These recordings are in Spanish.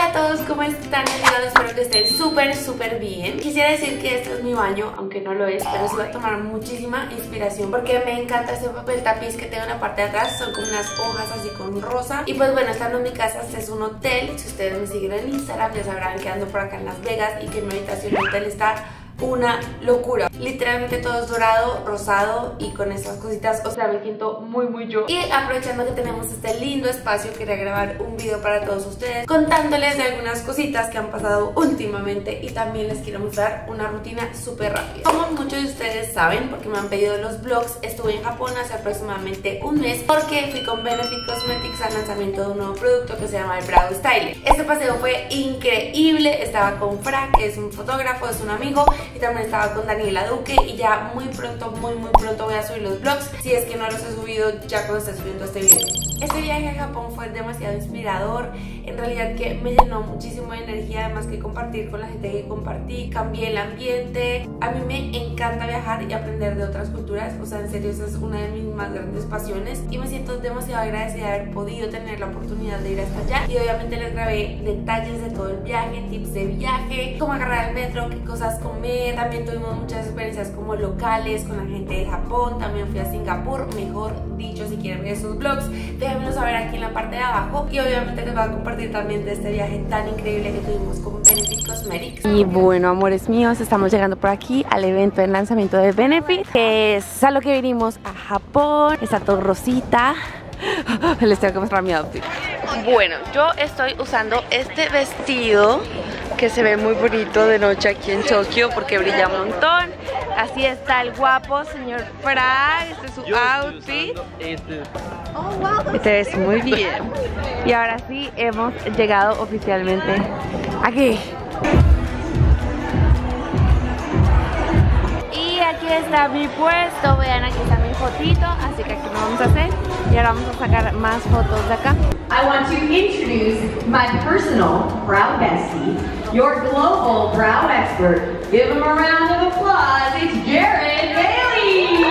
Hola a todos, ¿cómo están? Espero que estén súper bien. Quisiera decir que este es mi baño, aunque no lo es, pero sí voy a tomar muchísima inspiración porque me encanta este papel tapiz que tengo en la parte de atrás. Son como unas hojas así con rosa. Y pues bueno, estando en mi casa, este es un hotel. Si ustedes me siguen en Instagram ya sabrán que ando por acá en Las Vegas y que mi habitación de hotel está una locura. Literalmente todo es dorado, rosado y con estas cositas, o sea, me siento muy yo. Y aprovechando que tenemos este lindo espacio, quería grabar un video para todos ustedes contándoles de algunas cositas que han pasado últimamente y también les quiero mostrar una rutina súper rápida. Como muchos de ustedes saben, porque me han pedido los vlogs, estuve en Japón hace aproximadamente un mes porque fui con Benefit Cosmetics al lanzamiento de un nuevo producto que se llama el Brow Styler. Este paseo fue increíble, estaba con Fra, que es un fotógrafo, es un amigo, y también estaba con Daniela Duque, y ya muy pronto voy a subir los vlogs, si es que no los he subido ya cuando esté subiendo este video. Este viaje a Japón fue demasiado inspirador, en realidad que me llenó muchísimo de energía, además que compartir con la gente que compartí, cambié el ambiente. A mí me encanta viajar y aprender de otras culturas, o sea, en serio esa es una de mis más grandes pasiones y me siento demasiado agradecida de haber podido tener la oportunidad de ir hasta allá. Y obviamente les grabé detalles de todo el viaje, tips de viaje, cómo agarrar el metro, qué cosas comer. También tuvimos muchas experiencias como locales con la gente de Japón. También fui a Singapur, mejor dicho. Si quieren ver esos vlogs, déjenmelo saber aquí en la parte de abajo. Y obviamente les voy a compartir también de este viaje tan increíble que tuvimos con Benefit Cosmetics. Y bueno, amores míos, estamos llegando por aquí al evento del lanzamiento de Benefit, que es a lo que vinimos a Japón. Está todo rosita. Les tengo que mostrar mi outfit. Bueno, yo estoy usando este vestido que se ve muy bonito de noche aquí en Tokio porque brilla un montón. Así está el guapo señor Fra. Este es su outfit. Te ves muy bien. Y ahora sí hemos llegado oficialmente aquí. Y aquí está mi puesto. Vean, aquí está mi fotito. Así que aquí lo vamos a hacer. Y ahora vamos a sacar más fotos de acá. I want to introduce my personal brow bestie, your global brow expert. Give him a round of applause. It's Jared Bailey.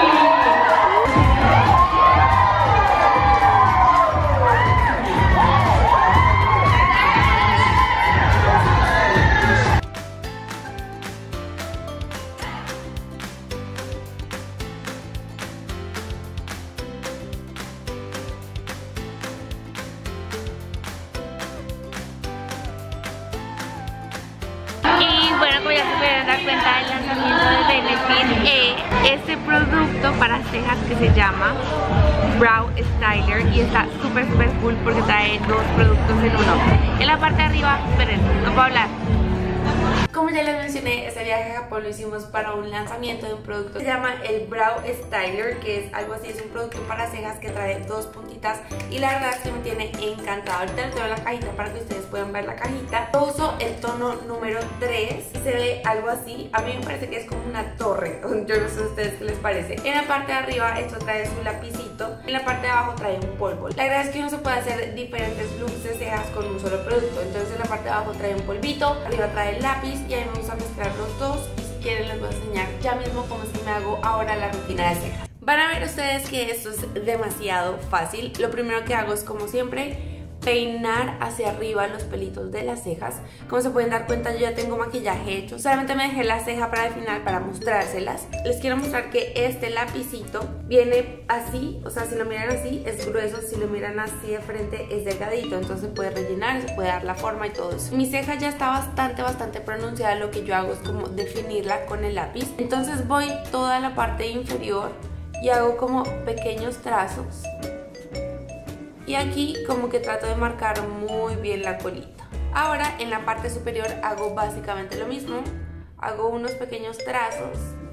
Y bueno, como ya se pueden dar cuenta del lanzamiento de Benefit, este producto para cejas que se llama Brow Styler, y está súper cool porque trae dos productos en uno. En la parte de arriba, esperen, no puedo hablar. Como ya les mencioné, este viaje a Japón lo hicimos para un lanzamiento de un producto que se llama el Brow Styler, que es algo así, es un producto para cejas que trae dos puntitas y la verdad es que me tiene encantada. Ahorita les doy la cajita para que ustedes puedan ver la cajita. Yo uso el tono número 3, se ve algo así, a mí me parece que es como una torre, yo no sé a ustedes qué les parece. En la parte de arriba esto trae su lapicito, en la parte de abajo trae un polvo. La verdad es que uno se puede hacer diferentes looks de cejas con un solo producto, entonces en la parte de abajo trae un polvito, arriba trae el lápiz y ahí me gusta mezclar los dos. Y si quieren les voy a enseñar ya mismo cómo es que me hago ahora la rutina de cejas. Van a ver ustedes que esto es demasiado fácil. Lo primero que hago es, como siempre, peinar hacia arriba los pelitos de las cejas. Como se pueden dar cuenta, yo ya tengo maquillaje hecho, solamente me dejé la ceja para el final para mostrárselas. Les quiero mostrar que este lapicito viene así, o sea, si lo miran así es grueso, si lo miran así de frente es delgadito, entonces se puede rellenar, se puede dar la forma y todo eso. Mi ceja ya está bastante pronunciada, lo que yo hago es como definirla con el lápiz. Entonces voy toda la parte inferior y hago como pequeños trazos. Y aquí como que trato de marcar muy bien la colita. Ahora en la parte superior hago básicamente lo mismo. Hago unos pequeños trazos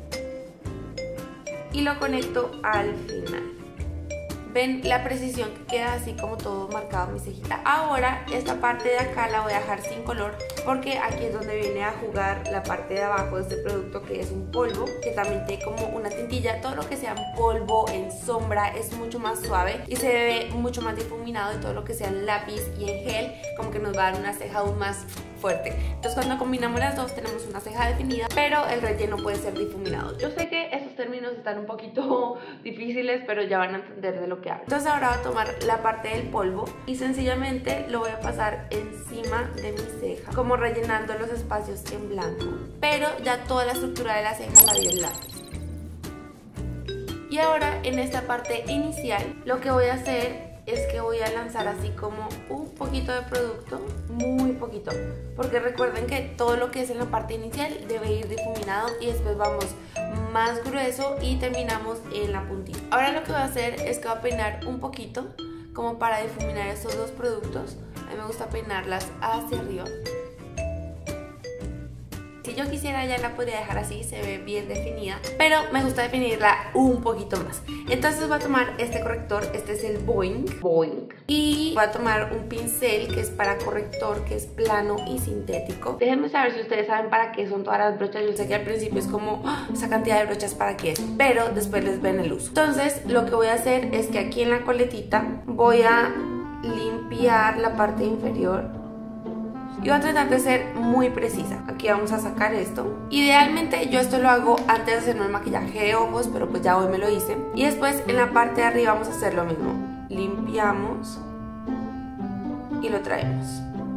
y lo conecto al final. Ven la precisión que queda así como todo marcado en mi cejita. Ahora esta parte de acá la voy a dejar sin color porque aquí es donde viene a jugar la parte de abajo de este producto, que es un polvo que también tiene como una tintilla. Todo lo que sea en polvo, en sombra, es mucho más suave y se ve mucho más difuminado, y todo lo que sea en lápiz y en gel como que nos va a dar una ceja aún más fuerte. Entonces cuando combinamos las dos tenemos una ceja definida, pero el relleno puede ser difuminado. Yo sé que estos términos términos están un poquito difíciles, pero ya van a entender de lo que hablo. Entonces ahora voy a tomar la parte del polvo y sencillamente lo voy a pasar encima de mi ceja, como rellenando los espacios en blanco, pero ya toda la estructura de la ceja la di el lápiz. Y ahora en esta parte inicial lo que voy a hacer es que voy a lanzar así como un poquito de producto, muy poquito, porque recuerden que todo lo que es en la parte inicial debe ir difuminado y después vamos más grueso y terminamos en la puntita. Ahora lo que voy a hacer es que voy a peinar un poquito como para difuminar estos dos productos. A mí me gusta peinarlas hacia arriba. Si yo quisiera ya la podría dejar así, se ve bien definida, pero me gusta definirla un poquito más. Entonces voy a tomar este corrector, este es el Boing, y voy a tomar un pincel que es para corrector, que es plano y sintético. Déjenme saber si ustedes saben para qué son todas las brochas. Yo sé que al principio es como, esa cantidad de brochas para qué es, pero después les ven el uso. Entonces lo que voy a hacer es que aquí en la coletita voy a limpiar la parte inferior y voy a tratar de ser muy precisa. Aquí vamos a sacar esto. Idealmente yo esto lo hago antes de hacerme el maquillaje de ojos, pero pues ya hoy me lo hice. Y después en la parte de arriba vamos a hacer lo mismo. Limpiamos y lo traemos.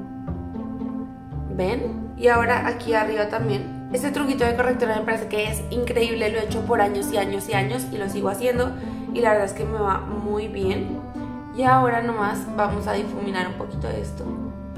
¿Ven? Y ahora aquí arriba también. Este truquito de corrector me parece que es increíble. Lo he hecho por años y años y años y lo sigo haciendo. Y la verdad es que me va muy bien. Y ahora nomás vamos a difuminar un poquito de esto.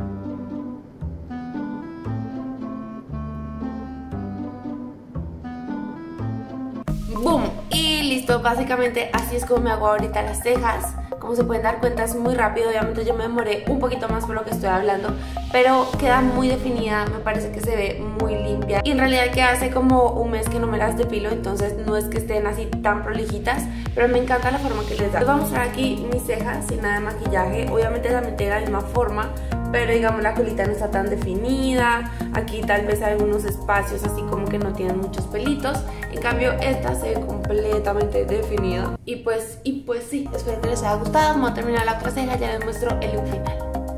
¡Boom! Y listo, básicamente así es como me hago ahorita las cejas. Como se pueden dar cuenta es muy rápido, obviamente yo me demoré un poquito más por lo que estoy hablando, pero queda muy definida, me parece que se ve muy limpia. Y en realidad que hace como un mes que no me las depilo, entonces no es que estén así tan prolijitas, pero me encanta la forma que les da. Les voy a mostrar aquí mis cejas sin nada de maquillaje, obviamente también tiene la misma forma, pero digamos la colita no está tan definida. Aquí tal vez hay algunos espacios así como que no tienen muchos pelitos. En cambio esta se ve completamente definida. Y pues sí, espero que les haya gustado. Vamos a terminar la otra ceja, ya les muestro el look final.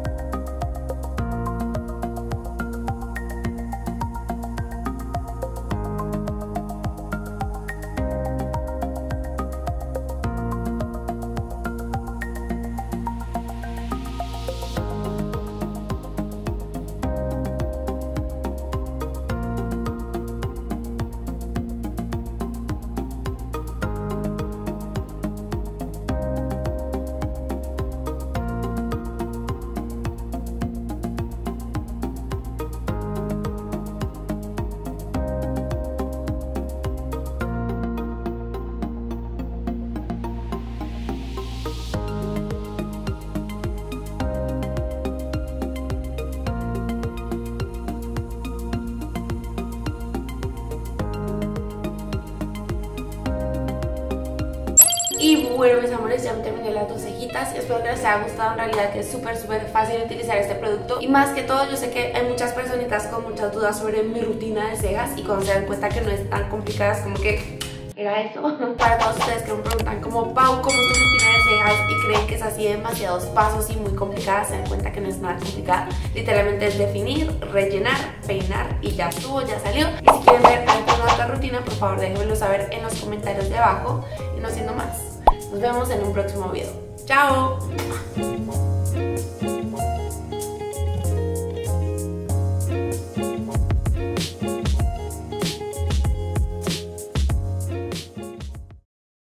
Y bueno, mis amores, ya me terminé las dos cejitas. Espero que les haya gustado, en realidad que es súper fácil de utilizar este producto. Y más que todo, yo sé que hay muchas personitas con muchas dudas sobre mi rutina de cejas. Y cuando se dan cuenta que no es tan complicada, es como que era eso. Para todos ustedes que me preguntan como, Pau, ¿cómo es tu rutina de cejas? Y creen que es así de demasiados pasos y muy complicada, se dan cuenta que no es nada complicada. Literalmente es definir, rellenar, peinar y ya estuvo, ya salió. Y si quieren ver alguna otra rutina, por favor déjenmelo saber en los comentarios de abajo. Y no siendo más, nos vemos en un próximo video. ¡Chao!